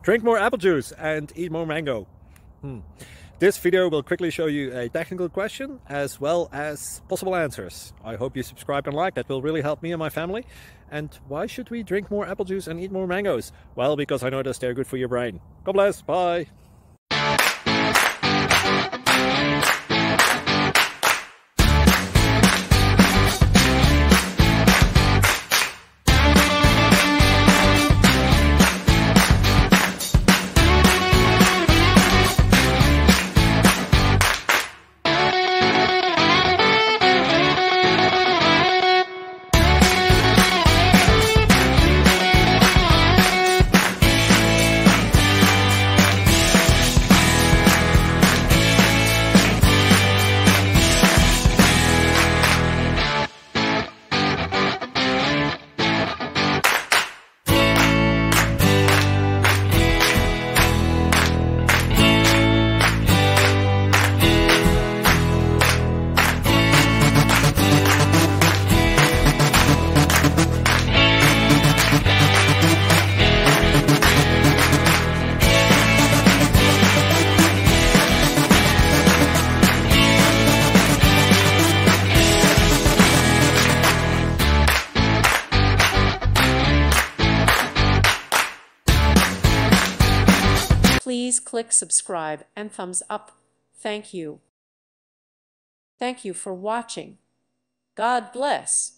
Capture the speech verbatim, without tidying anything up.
Drink more apple juice and eat more mango. Hmm. This video will quickly show you a technical question as well as possible answers. I hope you subscribe and like, that will really help me and my family. And why should we drink more apple juice and eat more mangoes? Well, because I noticed they're good for your brain. God bless, bye! Please click subscribe and thumbs up. Thank you. Thank you for watching. God bless.